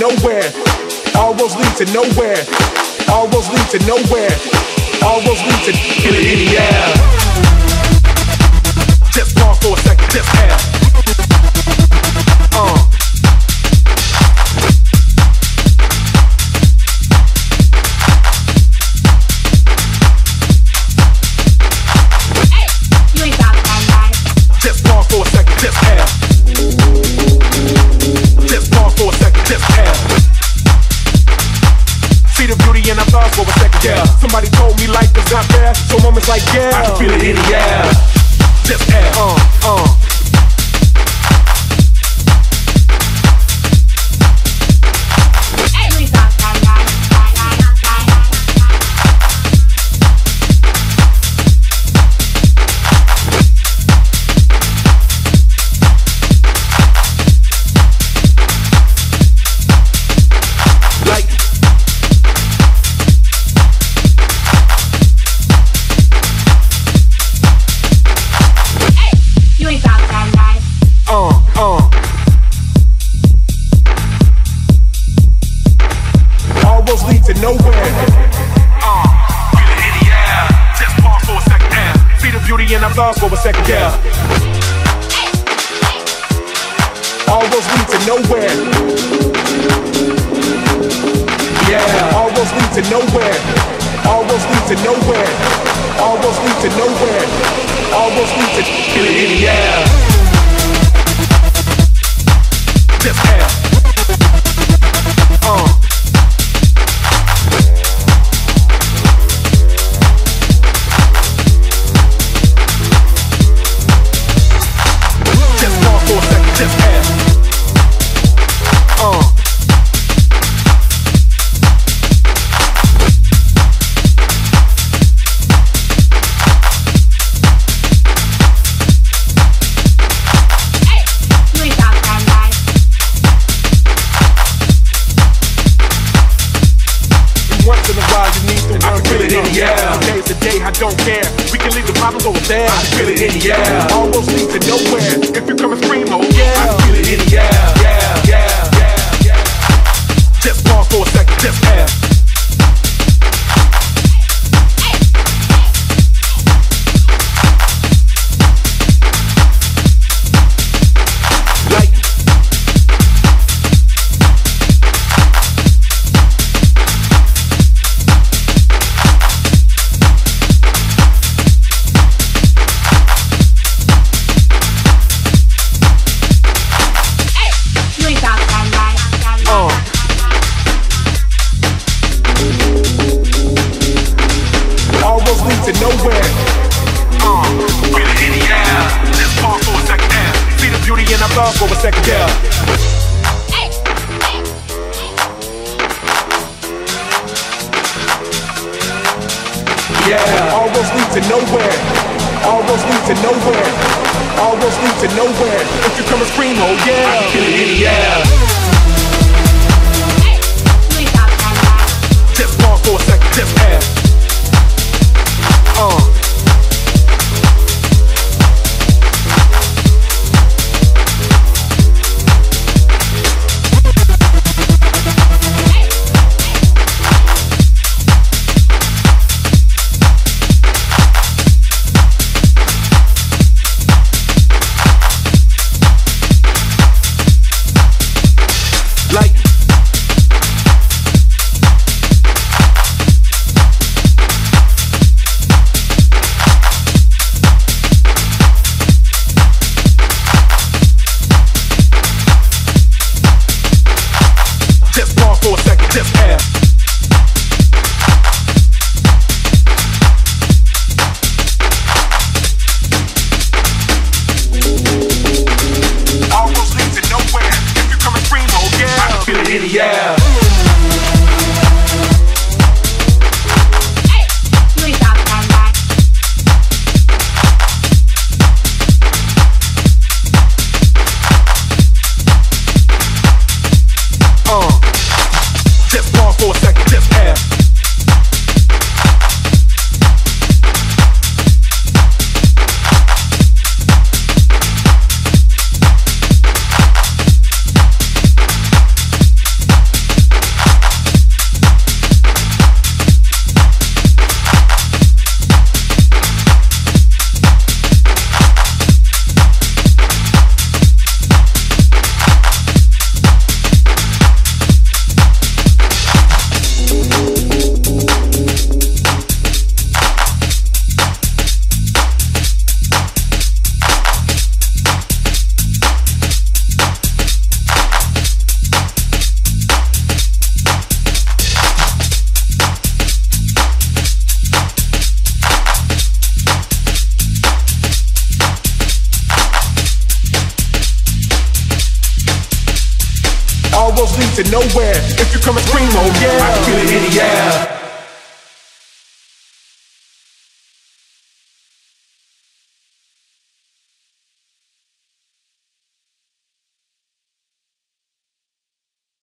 nowhere. All roads lead to nowhere. All roads lead to nowhere. All roads lead to in the air. Just pause for a second, just air. Just pause for a second, just air. Just pause for a second, just air. See the beauty in our thoughts for a second, yeah. Somebody told me life is not fair, so moments like, yeah, I can feel it in the air. Just air, for a second, yeah. All roads lead to nowhere. Yeah, all roads lead to nowhere. All roads lead to nowhere. All roads lead to nowhere. All roads lead to in the air. Just air. I don't care. We can leave the problems over there. I feel it in the air. All roads lead to nowhere. If you come and scream, oh yeah, I feel it in the air. Yeah, yeah, yeah, yeah. Just pause for a second, just air. For a second, yeah. Yeah, all roads lead to nowhere. All roads lead to nowhere. All roads lead to nowhere. If you come and scream, oh yeah, I can feel it in the air. Just pause for a second, just air. to nowhere. If you come and scream, oh yeah, I feel it in the air.